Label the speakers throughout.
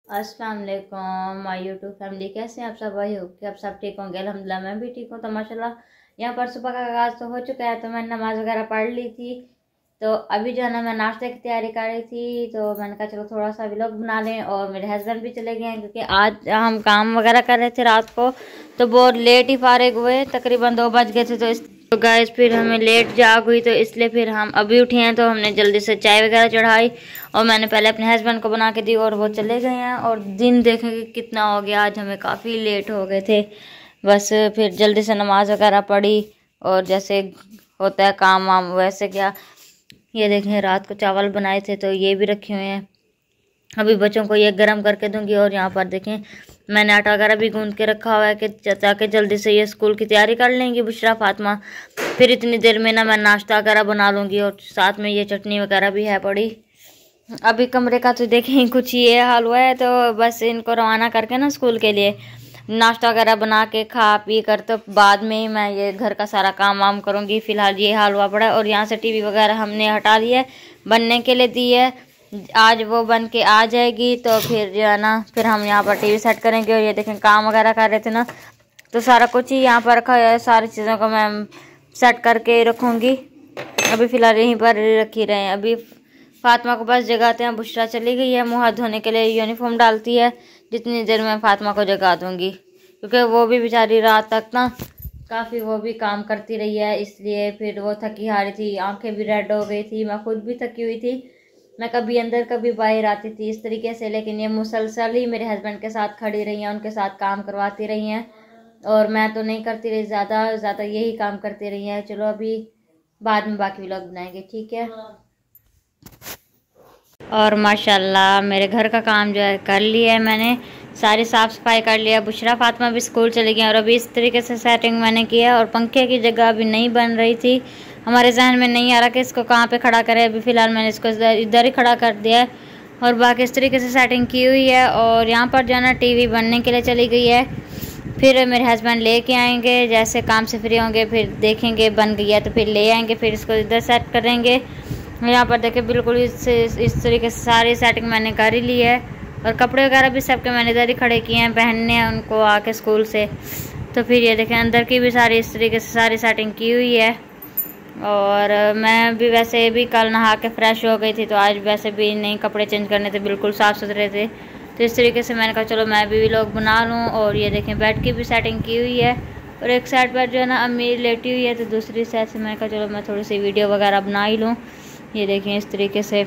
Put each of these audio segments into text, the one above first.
Speaker 1: अस्सलाम वालेकुम my YouTube family, कैसे हैं आप सब? वही हो कि आप सब ठीक होंगे। अल्हम्दुलिल्लाह मैं भी ठीक हूँ। तो माशाल्लाह यहाँ पर सुबह का आगाज़ तो हो चुका है। तो मैंने नमाज़ वगैरह पढ़ ली थी। तो अभी जो है ना मैं नाश्ते की तैयारी कर रही थी। तो मैंने कहा चलो थोड़ा सा व्लॉग बना लें। और मेरे हस्बैंड भी चले गए हैं क्योंकि आज हम काम वगैरह कर रहे थे रात को, तो बहुत लेट ही फारिग हुए, तकरीबन 2 बज गए थे। तो गाइस फिर हमें लेट जाग हुई, तो इसलिए फिर हम अभी उठे हैं। तो हमने जल्दी से चाय वगैरह चढ़ाई और मैंने पहले अपने हस्बैंड को बना के दी और वो चले गए हैं। और दिन देखेंगे कितना हो गया, आज हमें काफ़ी लेट हो गए थे। बस फिर जल्दी से नमाज वगैरह पढ़ी और जैसे होता है काम वाम वैसे क्या। ये देखें रात को चावल बनाए थे तो ये भी रखे हुए हैं, अभी बच्चों को ये गर्म करके दूंगी। और यहाँ पर देखें मैंने आटा वगैरह भी गूंद के रखा हुआ है कि ताकि जल्दी से ये स्कूल की तैयारी कर लेंगी बुशरा फातिमा। फिर इतनी देर में ना मैं नाश्ता वगैरह बना लूँगी और साथ में ये चटनी वगैरह भी है पड़ी। अभी कमरे का तो देखें कुछ ये हाल हुआ है। तो बस इनको रवाना करके ना स्कूल के लिए नाश्ता वगैरह बना के खा पी कर तो बाद में ही मैं ये घर का सारा काम वाम करूँगी। फ़िलहाल ये हाल हुआ पड़ा है। और यहाँ से टीवी वगैरह हमने हटा ली है, बनने के लिए दी है। आज वो बन के आ जाएगी तो फिर जो है ना फिर हम यहाँ पर टीवी सेट करेंगे। और ये देखें काम वगैरह कर रहे थे ना, तो सारा कुछ ही यहाँ पर रखा है। सारी चीज़ों को मैं सेट करके रखूँगी। अभी फ़िलहाल यहीं पर रखी रहे हैं। अभी फातिमा को बस जगाते हैं। बुशरा चली गई है, मुँह हाथ धोने के लिए यूनिफॉर्म डालती है। जितनी देर में फातिमा को जगा दूँगी, क्योंकि वो भी बेचारी रात तक ना काफ़ी वो भी काम करती रही है, इसलिए फिर वो थकी हारी थी, आंखें भी रेड हो गई थी, मैं खुद भी थकी हुई थी। मैं कभी अंदर कभी बाहर आती थी इस तरीके से, लेकिन ये मुसलसल ही मेरे हस्बैंड के साथ खड़ी रही हैं, उनके साथ काम करवाती रही हैं। और मैं तो नहीं करती रही, ज़्यादा यही काम करती रही हैं। चलो अभी बाद में बाकी व्लॉग बनाएंगे, ठीक है। और माशाल्लाह मेरे घर का काम जो है कर लिया है मैंने, सारी साफ़ सफाई कर लिया। बुशरा फातिमा भी स्कूल चली गई और अभी इस तरीके से सेटिंग मैंने किया। और पंखे की जगह अभी नहीं बन रही थी, हमारे जहन में नहीं आ रहा कि इसको कहाँ पे खड़ा करें। अभी फ़िलहाल मैंने इसको इधर ही खड़ा कर दिया है और बाकी इस तरीके से सेटिंग की हुई है। और यहाँ पर जो है ना टीवी बनने के लिए चली गई है। फिर मेरे हस्बैंड लेके आएंगे, जैसे काम से फ्री होंगे फिर देखेंगे बन गई है तो फिर ले आएंगे, फिर इसको इधर सेट करेंगे। यहाँ पर देखें बिल्कुल इस तरीके से सारी सेटिंग मैंने कर ही ली है। और कपड़े वगैरह भी सबके मैंने इधर ही खड़े किए हैं, पहनने हैं उनको आके स्कूल से। तो फिर ये देखें अंदर की भी सारी इस तरीके से सारी सेटिंग की हुई है। और मैं भी वैसे भी कल नहा के फ्रेश हो गई थी, तो आज वैसे भी नहीं कपड़े चेंज करने थे, बिल्कुल साफ़ सुथरे थे। तो इस तरीके से मैंने कहा चलो मैं भी व्लॉग बना लूँ। और ये देखें बेड की भी सेटिंग की हुई है और एक साइड पर जो है ना अम्मी लेटी हुई है, तो दूसरी साइड से मैंने कहा चलो मैं थोड़ी सी वीडियो वगैरह बना ही लूँ। ये देखें इस तरीके से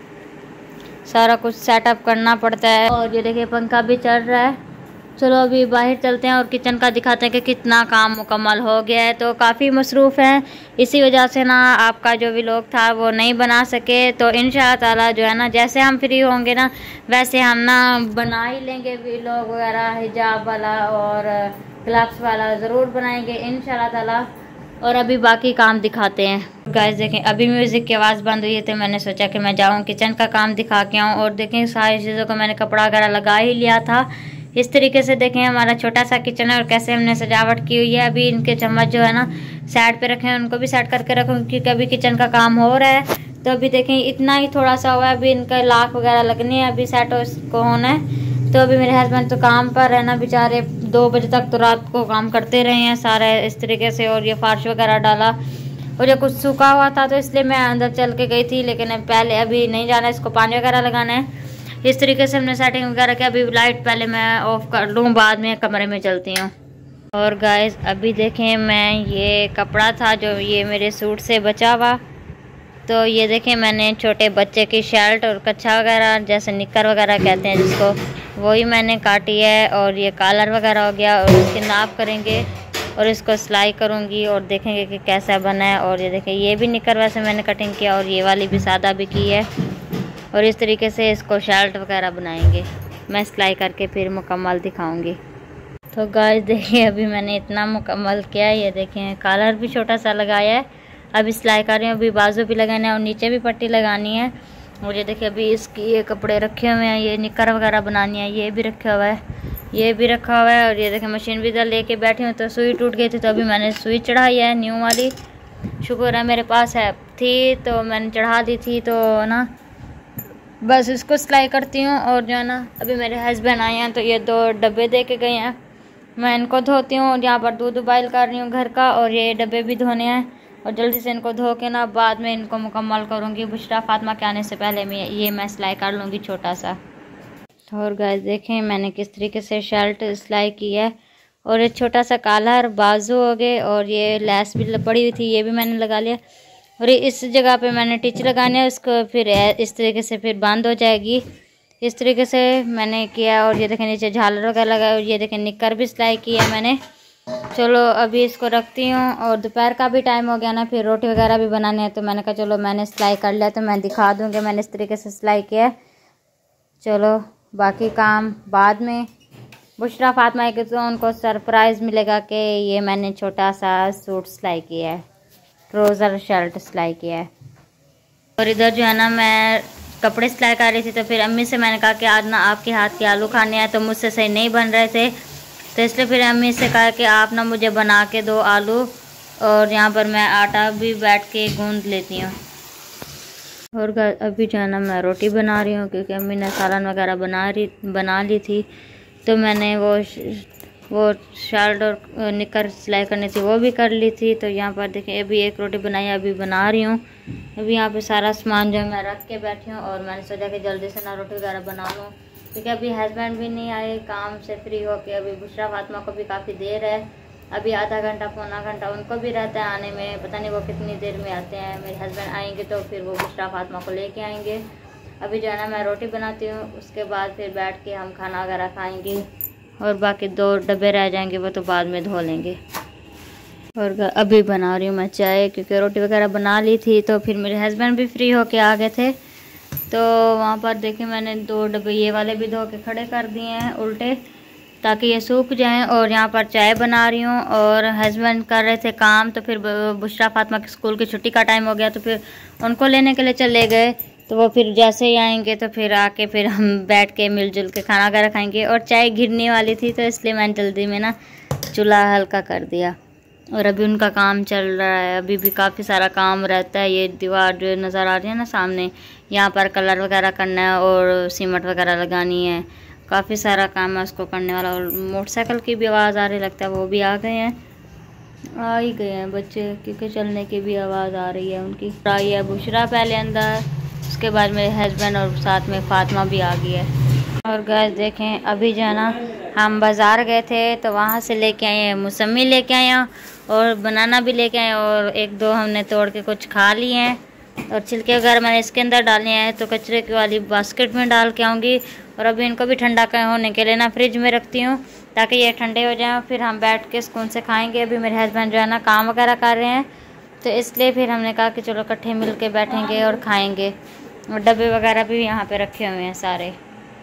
Speaker 1: सारा कुछ सेटअप करना पड़ता है। और ये देखिए पंखा भी चल रहा है। चलो अभी बाहर चलते हैं और किचन का दिखाते हैं कि कितना काम मुकम्मल हो गया है। तो काफ़ी मसरूफ़ हैं, इसी वजह से ना आपका जो व्लॉग था वो नहीं बना सके। तो इंशाअल्लाह ताला जो है ना जैसे हम फ्री होंगे ना वैसे हम ना बना ही लेंगे व्लॉग वगैरह, हिजाब वाला और क्लब्स वाला ज़रूर बनाएंगे इंशाअल्लाह ताला। और अभी बाकी काम दिखाते हैं। गाइस देखें अभी म्यूज़िक की आवाज़ बंद हुई है, तो मैंने सोचा कि मैं जाऊँ किचन का काम दिखा के आऊँ। और देखें सारी चीज़ों को मैंने कपड़ा वगैरह लगा ही लिया था। इस तरीके से देखें हमारा छोटा सा किचन है और कैसे हमने सजावट की हुई है। अभी इनके चम्मच जो है ना साइड पे रखे हैं, उनको भी सेट करके रखूँगी क्योंकि अभी किचन का काम हो रहा है। तो अभी देखें इतना ही थोड़ा सा हुआ है, अभी इनका लाख वगैरह लगनी है, अभी सेट को होना है। तो अभी मेरे हस्बैंड तो काम पर है ना बेचारे, 2 बजे तक तो रात को काम करते रहे हैं सारा इस तरीके से। और ये फार्श वगैरह डाला और ये कुछ सूखा हुआ था तो इसलिए मैं अंदर चल के गई थी, लेकिन पहले अभी नहीं जाना, इसको पानी वगैरह लगाना है। इस तरीके से हमने सेटिंग वगैरह की। अभी लाइट पहले मैं ऑफ कर लूँ, बाद में कमरे में चलती हूँ। और गाइस अभी देखें मैं ये कपड़ा था जो ये मेरे सूट से बचा हुआ, तो ये देखें मैंने छोटे बच्चे की शर्ट और कच्छा वगैरह जैसे निक्कर वगैरह कहते हैं जिसको, वही मैंने काटी है। और ये कॉलर वगैरह हो गया और इसकी नाप करेंगे और इसको सिलाई करूँगी और देखेंगे कि कैसा बना है। और ये देखें ये भी निक्कर वैसे मैंने कटिंग किया और ये वाली भी सादा भी की है। और इस तरीके से इसको शर्ट वगैरह बनाएंगे, मैं सिलाई करके फिर मुकम्मल दिखाऊँगी। तो गाइस देखिए अभी मैंने इतना मुकम्मल किया है। ये देखें कॉलर भी छोटा सा लगाया है, अभी सिलाई कर रही हूँ, अभी बाजू भी लगाना है और नीचे भी पट्टी लगानी है। और ये देखिए अभी इसकी ये कपड़े रखे हुए हैं, ये निक्कर वगैरह बनानी है, ये भी रखा हुआ है, ये भी रखा हुआ है। और ये देखिए मशीन भी इधर लेके बैठी हूँ, तो सुई टूट गई थी तो अभी मैंने सुई चढ़ाई है न्यू वाली, शुक्र है मेरे पास है थी तो मैंने चढ़ा दी थी। तो ना बस इसको सिलाई करती हूँ। और जो है ना अभी मेरे हस्बैंड आए हैं तो ये 2 डब्बे दे के गए हैं, मैं इनको धोती हूँ। और यहाँ पर दूध उबाल कर रही हूँ घर का, और ये डब्बे भी धोने हैं और जल्दी से इनको धो के ना बाद में इनको मुकम्मल करूँगी। बुशरा फातिमा के आने से पहले मैं सिलाई कर लूँगी छोटा सा। और गाइस देखें मैंने किस तरीके से शर्ट सिलाई की है। और ये छोटा सा कॉलर बाजू हो गए, और ये लेस भी पड़ी हुई थी, ये भी मैंने लगा लिया। और इस जगह पे मैंने टिच लगाने है, उसको फिर इस तरीके से फिर बंद हो जाएगी, इस तरीके से मैंने किया। और ये देखें नीचे झालर वगैरह लगा, और ये देखें निक्कर भी सिलाई की है मैंने। चलो अभी इसको रखती हूँ, और दोपहर का भी टाइम हो गया ना, फिर रोटी वगैरह भी बनाने हैं। तो मैंने कहा चलो मैंने सिलाई कर लिया तो मैं दिखा दूँगी मैंने इस तरीके से सिलाई किया है। चलो बाकी काम बाद में। बुशरा फातिमा के तो उनको सरप्राइज़ मिलेगा कि ये मैंने छोटा सा सूट सिलाई किया है, ट्राउज़र शर्ट सिलाई किया है। और इधर जो है ना मैं कपड़े सिलाई कर रही थी, तो फिर अम्मी से मैंने कहा कि आज ना आपके हाथ के आलू खाने हैं, तो मुझसे सही नहीं बन रहे थे, तो इसलिए फिर अम्मी से कहा कि आप ना मुझे बना के दो आलू। और यहाँ पर मैं आटा भी बैठ के गूंद लेती हूँ। और अभी जो है ना मैं रोटी बना रही हूँ, क्योंकि अम्मी ने सालन वगैरह बना ली थी, तो मैंने वो शर्ट और निकर सिलाई करनी थी वो भी कर ली थी। तो यहाँ पर देखिए अभी एक रोटी बनाई, अभी बना रही हूँ। अभी यहाँ पे सारा सामान जो है मैं रख के बैठी हूँ, और मैंने सोचा कि जल्दी से ना रोटी वगैरह बना लूँ, क्योंकि अभी हस्बैंड भी नहीं आए काम से फ्री होके। अभी बुशरा फातिमा को भी काफ़ी देर है, अभी आधा घंटा पौना घंटा उनको भी रहता है आने में, पता नहीं वो कितनी देर में आते हैं। मेरे हस्बैंड आएंगे तो फिर वो बुशरा फातिमा को लेके आएंगे। अभी जो है ना मैं रोटी बनाती हूँ, उसके बाद फिर बैठ के हम खाना वगैरह खाएंगे, और बाकी 2 डब्बे रह जाएंगे वो तो बाद में धो लेंगे। और अभी बना रही हूँ मैं चाय, क्योंकि रोटी वगैरह बना ली थी। तो फिर मेरे हस्बैंड भी फ्री होके आ गए थे, तो वहाँ पर देखिए मैंने 2 डब्बे ये वाले भी धो के खड़े कर दिए हैं उल्टे, ताकि ये सूख जाएं। और यहाँ पर चाय बना रही हूँ, और हस्बैंड कर रहे थे काम, तो फिर बुशरा फातिमा के स्कूल की छुट्टी का टाइम हो गया, तो फिर उनको लेने के लिए चले गए। तो वो फिर जैसे ही आएंगे तो फिर आके फिर हम बैठ के मिलजुल के खाना वगैरह खाएंगे। और चाय गिरने वाली थी, तो इसलिए मैंने जल्दी में ना चूल्हा हल्का कर दिया। और अभी उनका काम चल रहा है, अभी भी काफ़ी सारा काम रहता है। ये दीवार जो नज़र आ रही है ना सामने, यहाँ पर कलर वगैरह करना है और सीमेंट वगैरह लगानी है, काफ़ी सारा काम है उसको करने वाला। और मोटरसाइकिल की भी आवाज़ आ रही लगता है, वो भी आ गए हैं, आ ही गए हैं बच्चे, क्योंकि चलने की भी आवाज़ आ रही है उनकी। आई है बुशरा पहले अंदर, उसके बाद मेरे हस्बैंड और साथ में फातिमा भी आ गई है। और गाइस देखें अभी जो है ना हम बाज़ार गए थे, तो वहाँ से लेके आए हैं मौसमी लेके आए हैं, और बनाना भी लेके आए, और 1-2 हमने तोड़ के कुछ खा लिए हैं। और छिलके वगैरह मैंने इसके अंदर डाले हैं, तो कचरे की वाली बास्केट में डाल के आऊँगी। और अभी इनको भी ठंडा होने के लिए ना फ्रिज में रखती हूँ, ताकि ये ठंडे हो जाएँ, फिर हम बैठ के सुकून से खाएँगे। अभी मेरे हस्बैंड जो है ना काम वगैरह कर रहे हैं, तो इसलिए फिर हमने कहा कि चलो इकट्ठे मिल के बैठेंगे और खाएँगे। और डब्बे वगैरह भी यहाँ पे रखे हुए हैं सारे।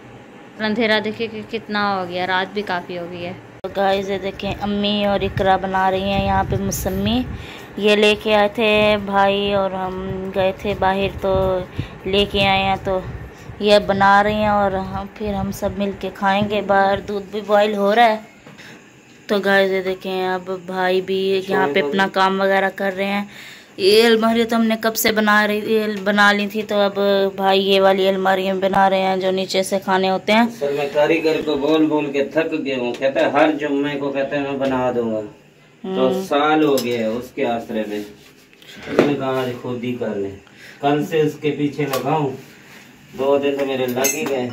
Speaker 1: अंधेरा देखिए कि कितना हो गया, रात भी काफ़ी हो गई है।
Speaker 2: तो गाइस ये देखें अम्मी और इकरा बना रही हैं यहाँ पे मौसमी। ये लेके आए थे भाई, और हम गए थे बाहर तो लेके आए हैं, तो ये बना रही हैं, और हम सब मिल के खाएँगे। बाहर दूध भी बॉयल हो रहा है। तो गाइस ये देखें अब भाई भी यहाँ पे अपना काम वगैरह कर रहे हैं। ये अलमारी तो हमने कब से बना ली थी, तो अब भाई ये वाली अलमारी बना रहे हैं जो नीचे से खाने होते हैं।
Speaker 3: सर मैं कारीगर को बोल बोल के थक गया हूँ, कहता है हर जुम्मे को कहते हैं मैं बना दूंगा, तो साल हो गया है उसके आसरे में। मैंने कहा आज खुद ही कर ले, कल से उसके पीछे लगाऊं, 2 दिन तो मेरे लग ही गए।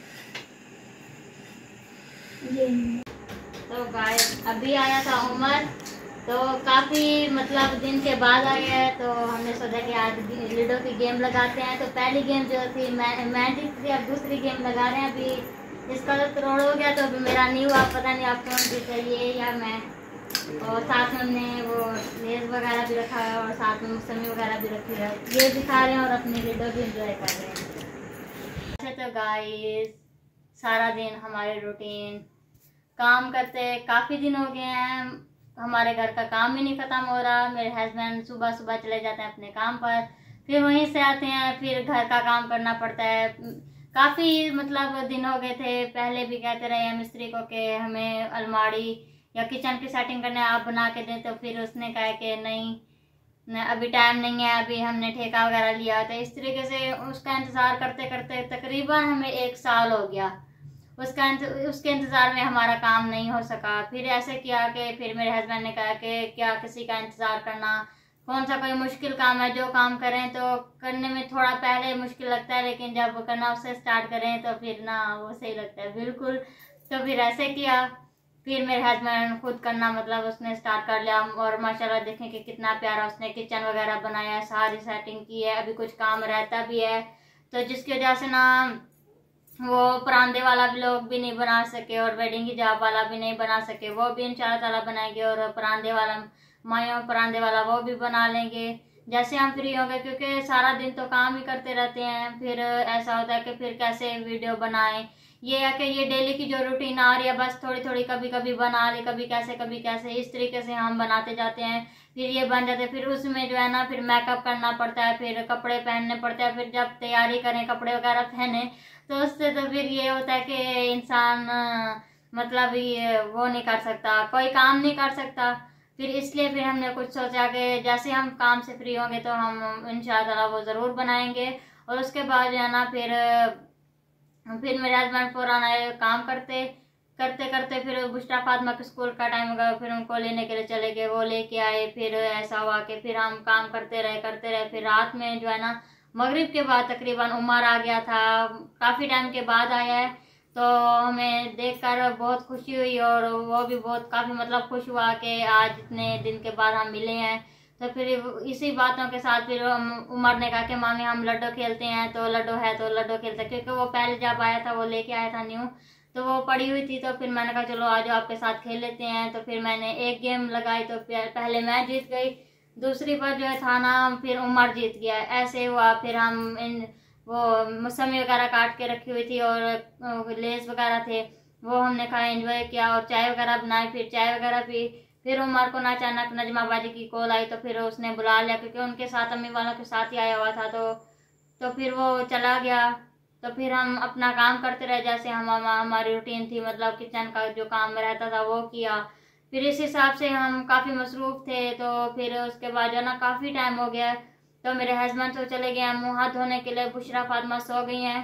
Speaker 1: तो गाइस अभी आया था उमर, तो काफ़ी मतलब दिन के बाद आया है, तो हमने सोचा कि आज लूडो की गेम लगाते हैं। तो पहली गेम जो थी मैं जीत थी, अब दूसरी गेम लगा रहे हैं। अभी इसका तो करोड़ हो गया, तो अभी मेरा नहीं हुआ, पता नहीं आप कौन जीते, ये या मैं। और साथ में हमने वो लेस वगैरह भी रखा है, और साथ में मौसमी वगैरह भी रखी है, ये दिखा रहे हैं और अपनी लूडो भी इंजॉय कर रहे हैं। अच्छा तो गाइस सारा दिन हमारे रूटीन काम करते काफ़ी दिन हो गए हैं, हमारे घर का काम ही नहीं ख़त्म हो रहा। मेरे हस्बैंड सुबह सुबह चले जाते हैं अपने काम पर, फिर वहीं से आते हैं, फिर घर का काम करना पड़ता है। काफ़ी मतलब दिन हो गए थे, पहले भी कहते रहे हैं मिस्त्री को कि हमें अलमारी या किचन की सेटिंग करने आप बना के दें, तो फिर उसने कहा कि नहीं अभी टाइम नहीं है, अभी हमने ठेका वगैरह लिया था। इस तरीके से उसका इंतज़ार करते करते तकरीबन हमें 1 साल हो गया। उसके इंतज़ार में हमारा काम नहीं हो सका। फिर ऐसे किया कि फिर मेरे हस्बैंड ने कहा कि क्या किसी का इंतज़ार करना, कौन सा कोई मुश्किल काम है, जो काम करें तो करने में थोड़ा पहले मुश्किल लगता है, लेकिन जब करना उससे स्टार्ट करें तो फिर ना वो सही लगता है बिल्कुल। तो फिर ऐसे किया, फिर मेरे हस्बैंड खुद करना मतलब उसने स्टार्ट कर लिया। और माशाल्लाह देखें कि कितना प्यारा उसने किचन वगैरह बनाया है, सारी सेटिंग की है। अभी कुछ काम रहता भी है तो जिसकी वजह से ना वो परांदे वाला भी लोग भी नहीं बना सके और वेडिंग हिजाब वाला भी नहीं बना सके, वो भी इंशाल्लाह ताला बनाएंगे। और परांदे वाला मायों परांदे वाला वो भी बना लेंगे जैसे हम फ्री होंगे, क्योंकि सारा दिन तो काम ही करते रहते हैं। फिर ऐसा होता है कि फिर कैसे वीडियो बनाएं। ये है कि ये डेली की जो रूटीन आ रही है, बस थोड़ी थोड़ी कभी कभी बना ली, कभी कैसे इस तरीके से हम बनाते जाते हैं। फिर ये बन जाते हैं, फिर उसमें जो है ना फिर मेकअप करना पड़ता है, फिर कपड़े पहनने पड़ते हैं। फिर जब तैयारी करें कपड़े वगैरह पहने तो उससे तो फिर ये होता है कि इंसान मतलब ये वो नहीं कर सकता, कोई काम नहीं कर सकता। फिर इसलिए फिर हमने कुछ सोचा कि जैसे हम काम से फ्री होंगे तो हम इंशाअल्लाह वो ज़रूर बनाएंगे। और उसके बाद जो है ना फिर मेरे हस्बैंड फौरन आए, काम करते करते करते फिर बुशरा फातिमा के स्कूल का टाइम हो गया, फिर उनको लेने के लिए चले गए, वो लेके आए। फिर ऐसा हुआ कि फिर हम काम करते रहे। फिर रात में जो है ना मगरिब के बाद तकरीबन उमर आ गया था, काफ़ी टाइम के बाद आया है। तो हमें देखकर बहुत खुशी हुई और वो भी बहुत काफ़ी मतलब खुश हुआ कि आज इतने दिन के बाद हम मिले हैं। तो फिर इसी बातों के साथ फिर उमर ने कहा कि मामी हम लड्डू खेलते हैं, तो लड्डू खेलते हैं, क्योंकि वो पहले जब आया था वो लेके आया था न्यू, तो वो पड़ी हुई थी। तो फिर मैंने कहा चलो आज आपके साथ खेल लेते हैं। तो फिर मैंने एक गेम लगाई तो पहले मैं जीत गई, दूसरी बार जो है था ना फिर उमर जीत गया। ऐसे हुआ, फिर हम वो मौसमी वगैरह काट के रखी हुई थी और लेस वगैरह थे, वो हमने खाया, एंजॉय किया और चाय वगैरह बनाई। फिर चाय वगैरह पी। फिर उमर को ना अचानक नजमा बाजी की कॉल आई, तो फिर उसने बुला लिया, क्योंकि उनके साथ अम्मी वालों के साथ ही आया हुआ था। तो फिर वो चला गया। तो फिर हम अपना काम करते रहे, जैसे हमारी रूटीन थी, मतलब किचन का जो काम रहता था वो किया। फिर इस हिसाब से हम काफ़ी मसरूफ़ थे। तो फिर उसके बाद जो ना काफ़ी टाइम हो गया, तो मेरे हस्बैंड तो चले गए हैं मुँह हाथ धोने के लिए, बुशरा फातिमा सो गई हैं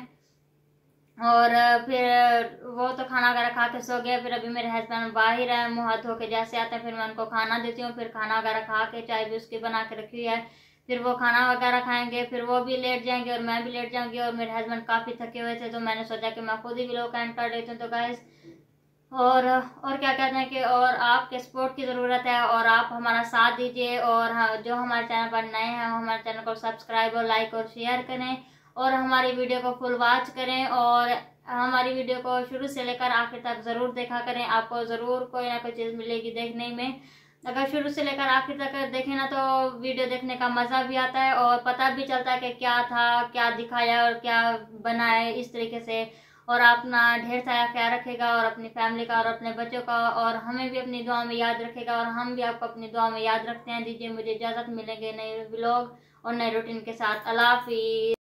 Speaker 1: और फिर वो तो खाना वगैरह खा के सो गया। फिर अभी मेरे हस्बैंड बाहर है, मुँह हाथ धो के जैसे आते हैं फिर मैं उनको खाना देती हूँ। फिर खाना वगैरह खा के चाय भी उसकी बना के रखी हुई है, फिर वो खाना वगैरह खाएंगे, फिर वो भी लेट जाएंगे और मैं भी लेट जाऊंगी। और मेरे हस्बैंड काफ़ी थके हुए थे, तो मैंने सोचा कि मैं खुद ही व्लॉग एंड कर देती हूँ। तो गाइस और क्या कहते हैं कि और आपके सपोर्ट की ज़रूरत है और आप हमारा साथ दीजिए। और हाँ, जो हमारे चैनल पर नए हैं हमारे चैनल को सब्सक्राइब और लाइक और शेयर करें और हमारी वीडियो को फुल वॉच करें और हमारी वीडियो को शुरू से लेकर आखिर तक ज़रूर देखा करें। आपको ज़रूर कोई ना कोई चीज़ मिलेगी देखने में। अगर शुरू से लेकर आखिर तक देखें ना तो वीडियो देखने का मज़ा भी आता है और पता भी चलता है कि क्या था, क्या दिखाया और क्या बनाया इस तरीके से। और अपना ढेर सारा ख्याल रखेगा और अपनी फैमिली का और अपने बच्चों का, और हमें भी अपनी दुआ में याद रखेगा और हम भी आपको अपनी दुआ में याद रखते हैं। दीजिए मुझे इजाज़त, मिलेंगे नए व्लॉग और नए रूटीन के साथ। अल्लाह हाफिज़।